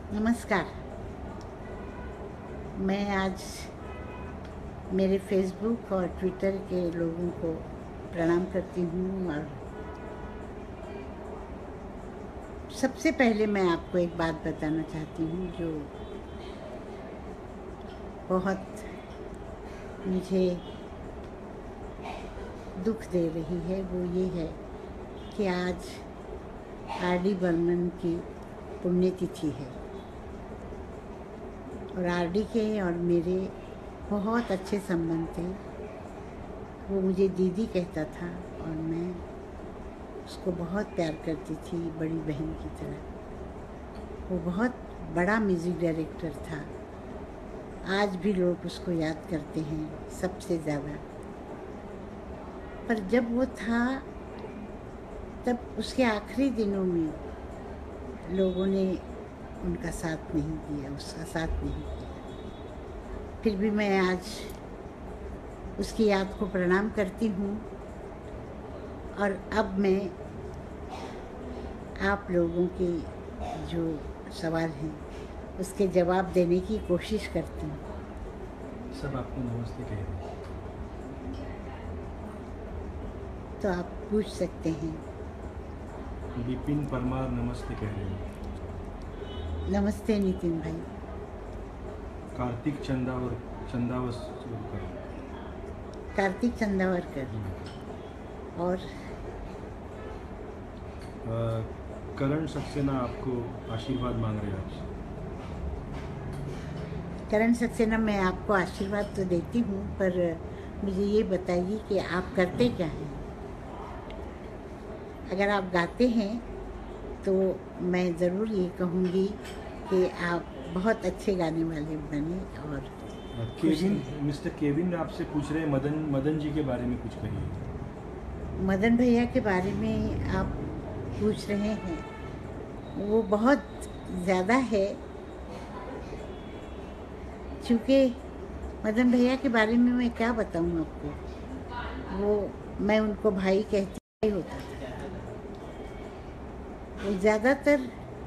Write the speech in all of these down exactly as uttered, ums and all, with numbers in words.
नमस्कार। मैं आज मेरे फेसबुक और ट्विटर के लोगों को प्रणाम करती हूँ और सबसे पहले मैं आपको एक बात बताना चाहती हूँ जो बहुत मुझे दुख दे रही है। वो ये है कि आज आर डी बर्मन की पुण्यतिथि है और आर डी के और मेरे बहुत अच्छे संबंध थे। वो मुझे दीदी कहता था और मैं उसको बहुत प्यार करती थी, बड़ी बहन की तरह। वो बहुत बड़ा म्यूज़िक डायरेक्टर था। आज भी लोग उसको याद करते हैं सबसे ज़्यादा। पर जब वो था तब उसके आखिरी दिनों में लोगों ने उनका साथ नहीं दिया, उसका साथ नहीं किया। फिर भी मैं आज उसकी याद को प्रणाम करती हूँ और अब मैं आप लोगों के जो सवाल हैं उसके जवाब देने की कोशिश करती हूँ। सब आपको नमस्ते कह रहे हैं, तो आप पूछ सकते हैं। विपिन परमार नमस्ते कह रहे हैं। नमस्ते नितिन भाई। कार्तिक चंदावर चंदावरकर कार्तिक चंदावरकर और आ, करण सक्सेना आपको आशीर्वाद मांग रहे हैं आपसे। करण सक्सेना, मैं आपको आशीर्वाद तो देती हूँ पर मुझे ये बताइए कि आप करते क्या हैं। अगर आप गाते हैं तो मैं ज़रूर ये कहूँगी कि आप बहुत अच्छे गाने वाले बने। और केविन मिस्टर केविन आपसे पूछ रहे हैं मदन मदन जी के बारे में कुछ कहिए। मदन भैया के बारे में आप पूछ रहे हैं, वो बहुत ज़्यादा है। क्योंकि मदन भैया के बारे में मैं क्या बताऊँ आपको, वो मैं उनको भाई कहती ही होता था। वो ज़्यादातर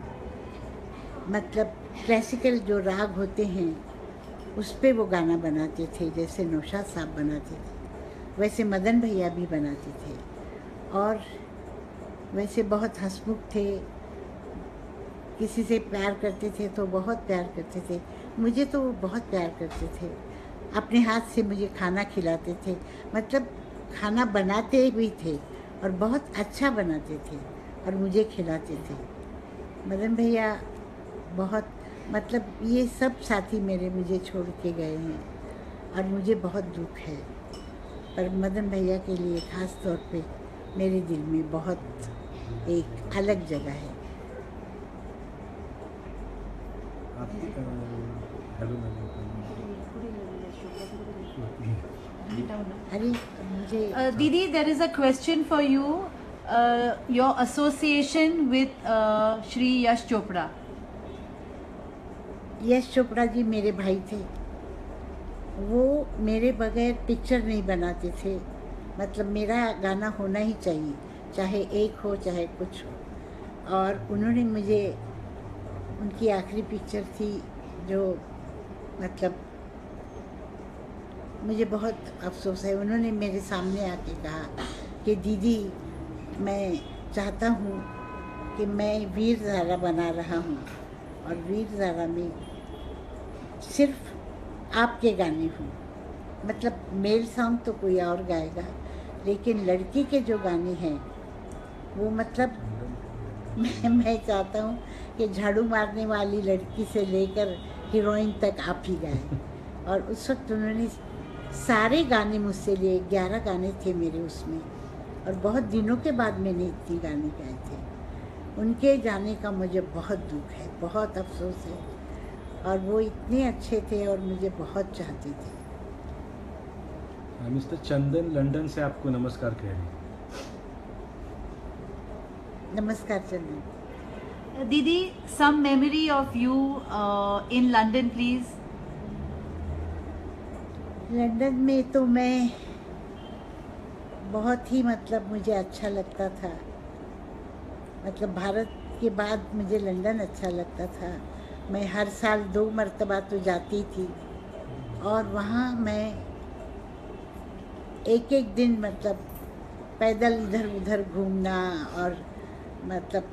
मतलब क्लासिकल जो राग होते हैं उस पे वो गाना बनाते थे, जैसे नौशाद साहब बनाते थे वैसे मदन भैया भी बनाते थे। और वैसे बहुत हंसमुख थे, किसी से प्यार करते थे तो बहुत प्यार करते थे। मुझे तो वो बहुत प्यार करते थे, अपने हाथ से मुझे खाना खिलाते थे, मतलब खाना बनाते भी थे और बहुत अच्छा बनाते थे और मुझे खिलाते थे। मदन भैया बहुत मतलब ये सब साथी मेरे मुझे छोड़ के गए हैं और मुझे बहुत दुख है। पर मदन भैया के लिए ख़ास तौर पे मेरे दिल में बहुत एक अलग जगह है। अरे मुझे दीदी, there is a question for you, your association with Shri Yash Chopra. Yash Chopra ji मेरे भाई थे। वो मेरे बगैर पिक्चर नहीं बनाते थे। मतलब मेरा गाना होना ही चाहिए, चाहे एक हो चाहे कुछ हो। और उन्होंने मुझे, उनकी आखिरी पिक्चर थी जो मतलब मुझे बहुत अफसोस है, उन्होंने मेरे सामने आके कहा कि दीदी मैं चाहता हूँ कि मैं वीर ज़ारा बना रहा हूँ और वीर ज़ारा में सिर्फ आपके गाने हों। मतलब मेल सॉन्ग तो कोई और गाएगा, लेकिन लड़की के जो गाने हैं वो मतलब मैं मैं चाहता हूँ कि झाड़ू मारने वाली लड़की से लेकर हीरोइन तक आप ही गाएं। और उस वक्त उन्होंने सारे गाने मुझसे लिए, ग्यारह गाने थे मेरे उसमें, और बहुत दिनों के बाद मैंने इतने गाने गाए थे। उनके जाने का मुझे बहुत दुख है, बहुत अफसोस है। और वो इतने अच्छे थे और मुझे बहुत चाहते थे। मिस्टर चंदन लंदन से आपको नमस्कार कह रहे हैं। नमस्कार चंदन। दीदी, some memory of you in London please. London में तो मैं बहुत ही मतलब मुझे अच्छा लगता था। मतलब भारत के बाद मुझे लंदन अच्छा लगता था। मैं हर साल दो मरतबा तो जाती थी और वहाँ मैं एक एक दिन मतलब पैदल इधर उधर घूमना और मतलब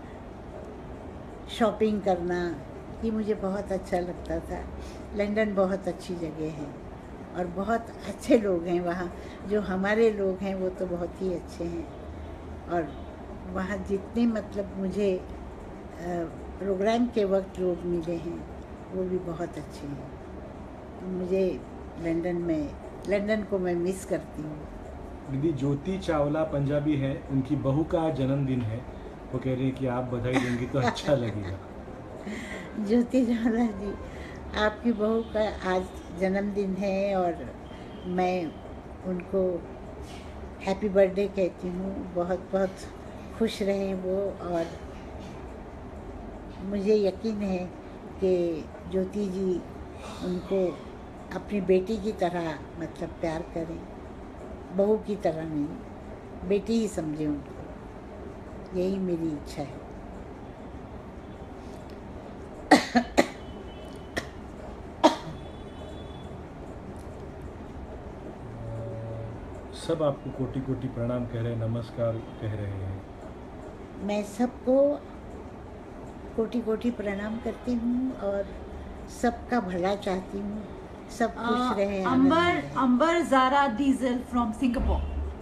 शॉपिंग करना ये मुझे बहुत अच्छा लगता था। लंदन बहुत अच्छी जगह है और बहुत अच्छे लोग हैं वहाँ। जो हमारे लोग हैं वो तो बहुत ही अच्छे हैं और वहाँ जितने मतलब मुझे प्रोग्राम के वक्त लोग मिले हैं वो भी बहुत अच्छे हैं। तो मुझे लंदन में लंदन को मैं मिस करती हूँ। दीदी ज्योति चावला पंजाबी है, उनकी बहू का जन्मदिन है, वो कह रही है कि आप बधाई देंगी तो अच्छा लगेगा। ज्योति चावला जी, आपकी बहू का आज जन्मदिन है और मैं उनको हैप्पी बर्थडे कहती हूँ। बहुत बहुत खुश रहें वो और मुझे यकीन है कि ज्योति जी उनको अपनी बेटी की तरह मतलब प्यार करें, बहू की तरह नहीं, बेटी ही समझें उनको। यही मेरी इच्छा है। सब आपको कोटि कोटि प्रणाम कह रहे हैं, नमस्कार कह रहे हैं। मैं सबको कोटि कोटि प्रणाम करती हूँ और सबका भला चाहती हूँ। सब खुश रहे। Ambar Ambar Zara Diesel from Singapore.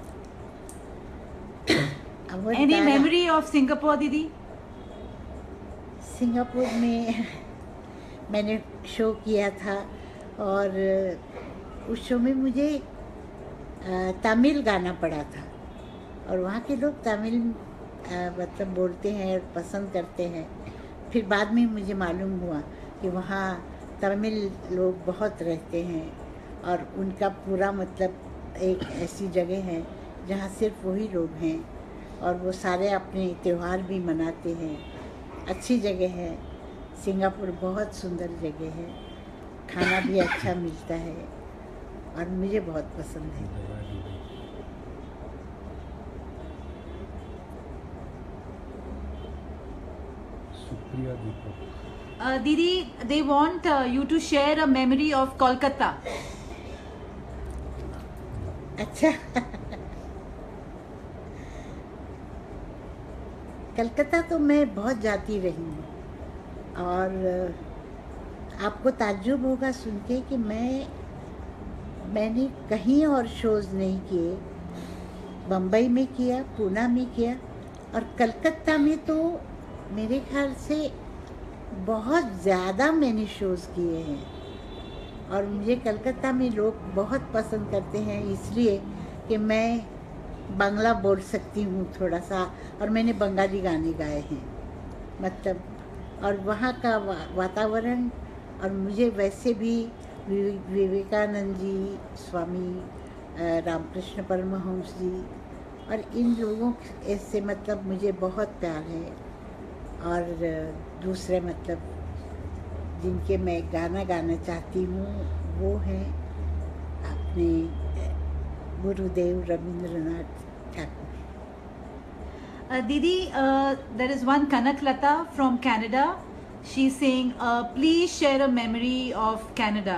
Any memory of Singapore दीदी? सिंगापुर में मैंने शो किया था और उस शो में मुझे तमिल गाना पड़ा था और वहाँ के लोग तमिल मतलब बोलते हैं और पसंद करते हैं। फिर बाद में मुझे मालूम हुआ कि वहाँ तमिल लोग बहुत रहते हैं और उनका पूरा मतलब एक ऐसी जगह है जहाँ सिर्फ वही लोग हैं और वो सारे अपने त्यौहार भी मनाते हैं। अच्छी जगह है सिंगापुर, बहुत सुंदर जगह है, खाना भी अच्छा मिलता है और मुझे बहुत पसंद है। शुक्रिया दीपक। Uh, Didi, they want uh, you to share a memory of Kolkata. अच्छा कलकत्ता तो मैं बहुत जाती रही हूँ और आपको ताज्जुब होगा सुन के कि मैं मैंने कहीं और शोज़ नहीं किए। बम्बई में किया, पूना में किया और कलकत्ता में तो मेरे ख्याल से बहुत ज़्यादा मैंने शोज़ किए हैं और मुझे कलकत्ता में लोग बहुत पसंद करते हैं इसलिए कि मैं बांग्ला बोल सकती हूँ थोड़ा सा और मैंने बंगाली गाने गाए हैं मतलब। और वहाँ का वा, वातावरण और मुझे वैसे भी विवेकानंद जी, स्वामी रामकृष्ण परमहंस जी और इन लोगों से मतलब मुझे बहुत प्यार है। और दूसरे मतलब जिनके मैं गाना गाना चाहती हूँ वो हैं अपने Gurudev Rabindranath Thakur. Uh, Didi, uh, there is one Kanak Lata from Canada. She's saying, uh, please share a memory of Canada.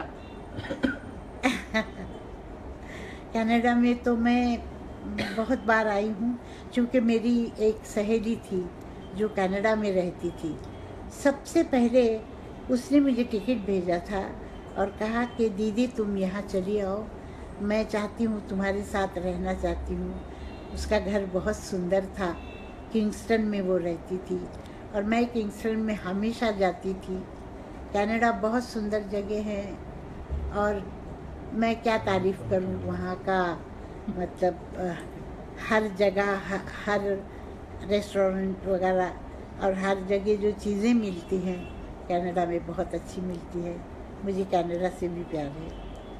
Canada में तो मैं बहुत बार आई हूँ क्योंकि मेरी एक सहेली थी जो कनाडा में रहती थी। सबसे पहले उसने मुझे टिकट भेजा था और कहा कि दीदी तुम यहाँ चली आओ, मैं चाहती हूँ तुम्हारे साथ रहना चाहती हूँ। उसका घर बहुत सुंदर था, किंगस्टन में वो रहती थी और मैं किंगस्टन में हमेशा जाती थी। कनाडा बहुत सुंदर जगह है और मैं क्या तारीफ़ करूँ वहाँ का मतलब आ, हर जगह हर रेस्टोरेंट वगैरह और हर जगह जो चीज़ें मिलती हैं कनाडा में बहुत अच्छी मिलती है। मुझे कनाडा से भी प्यार है।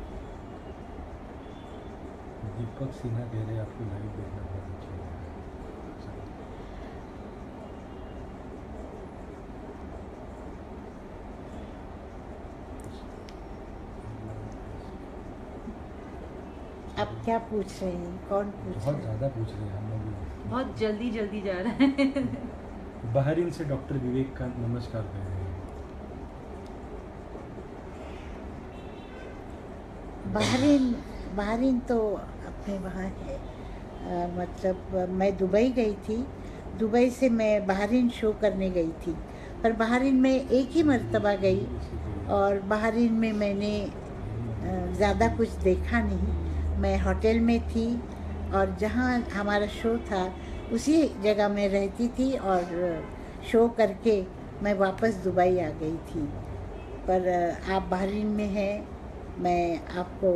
दीपक सिन्हा कह रहे आपको लाइव देखना बहुत अच्छा लगा। आप क्या पूछ रहे हैं? कौन पूछ रहे हैं? बहुत ज़्यादा पूछ रहे हैं हम लोग, बहुत जल्दी जल्दी जा रहा है। बहरीन से डॉक्टर विवेक का नमस्कार कह रहे हैं। बहरीन बहरीन तो अपने वहाँ है। आ, मतलब मैं दुबई गई थी, दुबई से मैं बहरीन शो करने गई थी, पर बहरीन में एक ही मर्तबा गई और बहरीन में मैंने ज़्यादा कुछ देखा नहीं। मैं होटल में थी और जहाँ हमारा शो था उसी जगह में रहती थी और शो करके मैं वापस दुबई आ गई थी। पर आप बहरीन में हैं, मैं आपको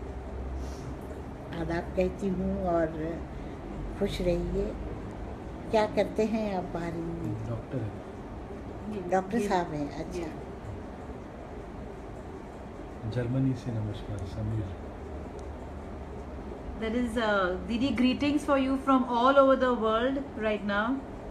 आदाब कहती हूँ और खुश रहिए। क्या करते हैं आप बहरीन में? डॉक्टर है। डॉक्टर साहब हैं, अच्छा। जर्मनी से नमस्कार, Sameer. There is uh, Didi, greetings for you from all over the world right now,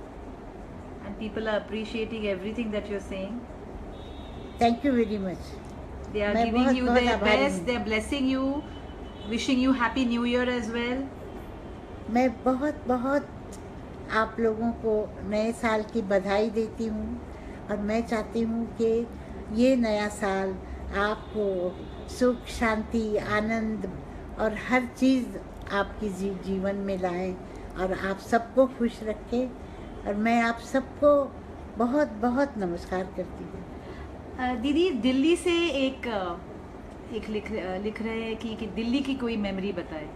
and people are appreciating everything that you're saying. Thank you very much. They are मैं giving बहुत- you बहुत their आभारी best. हूँ। They're blessing you, wishing you happy new year as well. मैं बहुत बहुत आप लोगों को नए साल की बधाई देती हूँ और मैं चाहती हूँ कि ये नया साल आपको सुख, शांति, आनंद और हर चीज़ आपकी जी, जीवन में लाए और आप सबको खुश रखे। और मैं आप सबको बहुत बहुत नमस्कार करती हूँ। Uh, दीदी, दिल्ली से एक uh, एक लिख लिख रहे हैं कि, कि दिल्ली की कोई मेमोरी बताए।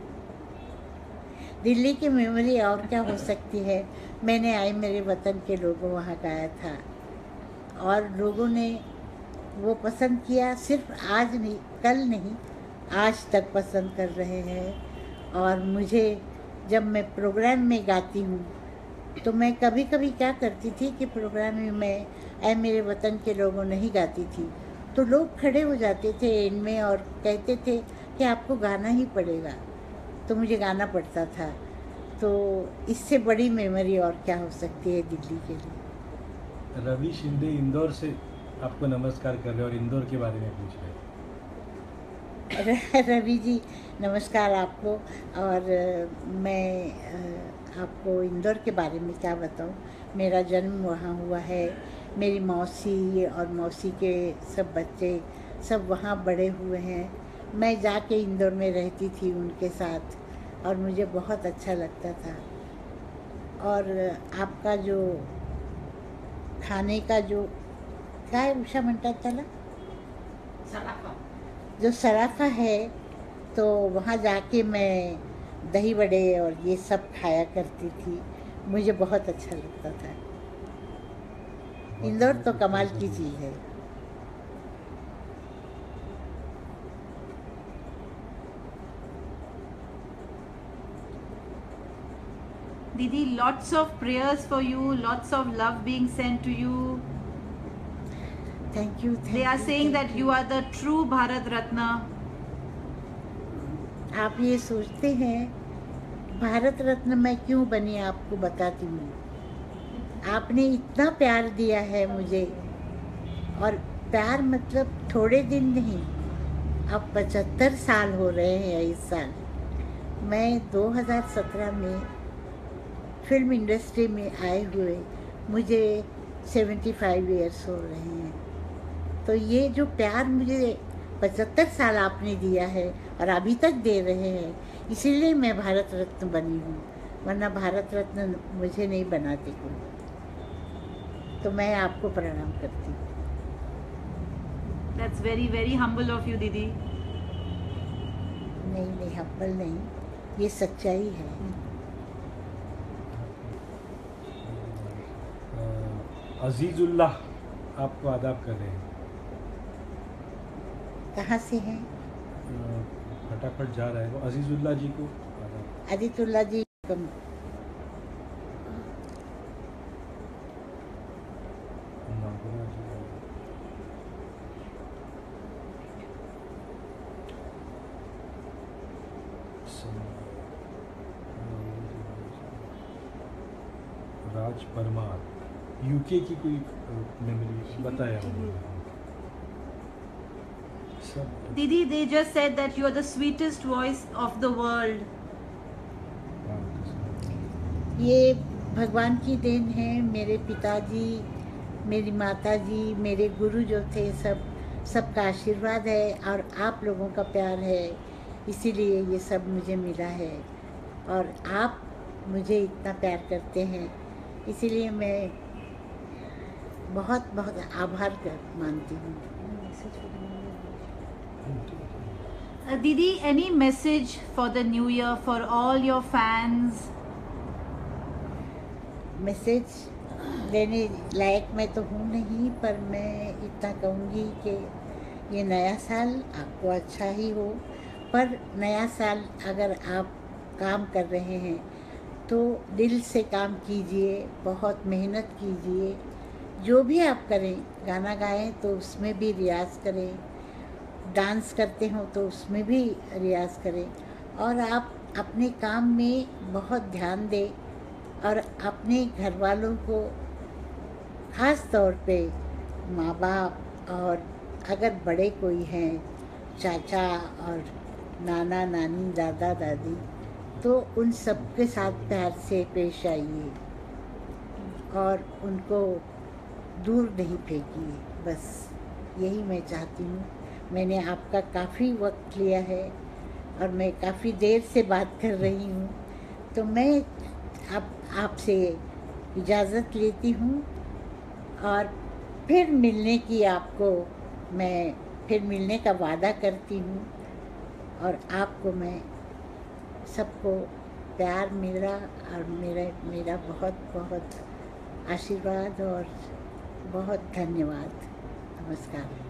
दिल्ली की मेमोरी और क्या हो सकती है। मैंने आई मेरे वतन के लोगों वहाँ गाया था और लोगों ने वो पसंद किया। सिर्फ आज नहीं, कल नहीं, आज तक पसंद कर रहे हैं। और मुझे जब मैं प्रोग्राम में गाती हूँ तो मैं कभी कभी क्या करती थी कि प्रोग्राम में मैं ऐ मेरे वतन के लोगों नहीं गाती थी तो लोग खड़े हो जाते थे इनमें और कहते थे कि आपको गाना ही पड़ेगा, तो मुझे गाना पड़ता था। तो इससे बड़ी मेमोरी और क्या हो सकती है दिल्ली के लिए। रवि शिंदे इंदौर से आपको नमस्कार कर रहे हैं और इंदौर के बारे में पूछ रहे हैं। रवि जी नमस्कार आपको। और मैं आपको इंदौर के बारे में क्या बताऊं। मेरा जन्म वहाँ हुआ है, मेरी मौसी और मौसी के सब बच्चे सब वहाँ बड़े हुए हैं। मैं जाके इंदौर में रहती थी उनके साथ और मुझे बहुत अच्छा लगता था। और आपका जो खाने का जो क्या है उषा म्हणतात त्याला सराफा जो सराफा है, तो वहाँ जाके मैं दही वड़े और ये सब खाया करती थी। मुझे बहुत अच्छा लगता था। इंदौर तो कमाल की चीज़ है। Didi, lots of prayers for you, lots of love being sent to you. Thank you. They are saying that you are the true Bharat Ratna. आप ये सोचते हैं भारत रत्न मैं क्यों बनी, आपको बताती हूँ। आपने इतना प्यार दिया है मुझे, और प्यार मतलब थोड़े दिन नहीं, अब पचहत्तर साल हो रहे हैं इस साल। मैं दो हज़ार सत्रह में फिल्म इंडस्ट्री में आए हुए मुझे पचहत्तर इयर्स हो रहे हैं। तो ये जो प्यार मुझे पचहत्तर साल आपने दिया है और अभी तक दे रहे हैं, इसीलिए मैं भारत रत्न बनी हूँ, वरना भारत रत्न मुझे नहीं बनाते कोई। तो मैं आपको प्रणाम करती हूँ। That's very very humble of you, Didi. नहीं नहीं हम्बल नहीं, ये सच्चाई है। अजीजुल्लाह आपको आदाब कर रहे हैं। कहाँ से हैं? फटाफट जा रहा है वो। अजीजुल्लाह जी को आदाब। अदितुल्ला जी कम नागुरा जी, राज परमार, यूके की कोई मेमोरी बताया उन्होंने। सब Didi, they just said that you are the sweetest voice of the world. ये भगवान की देन है। मेरे पिताजी, मेरी माताजी, मेरे गुरु जो थे सब सबका आशीर्वाद है और आप लोगों का प्यार है, इसीलिए ये सब मुझे मिला है। और आप मुझे इतना प्यार करते हैं, इसीलिए मैं बहुत बहुत आभार कर मानती हूँ। Uh, Didi, any message for the new year for all your fans? Message देने लायक मैं तो हूँ नहीं, पर मैं इतना कहूँगी कि ये नया साल आपको अच्छा ही हो। पर नया साल अगर आप काम कर रहे हैं तो दिल से काम कीजिए, बहुत मेहनत कीजिए। जो भी आप करें, गाना गाएं तो उसमें भी रियाज़ करें, डांस करते हो तो उसमें भी रियाज़ करें, और आप अपने काम में बहुत ध्यान दें। और अपने घर वालों को, ख़ास तौर पे माँ बाप, और अगर बड़े कोई हैं, चाचा और नाना नानी, दादा दादी, तो उन सब के साथ प्यार से पेश आइए और उनको दूर नहीं फेंकिए। बस यही मैं चाहती हूँ। मैंने आपका काफ़ी वक्त लिया है और मैं काफ़ी देर से बात कर रही हूँ, तो मैं अब आपसे इजाज़त लेती हूँ और फिर मिलने की आपको मैं फिर मिलने का वादा करती हूँ। और आपको मैं सबको प्यार मेरा और मेरा मेरा बहुत बहुत आशीर्वाद और बहुत धन्यवाद। नमस्कार।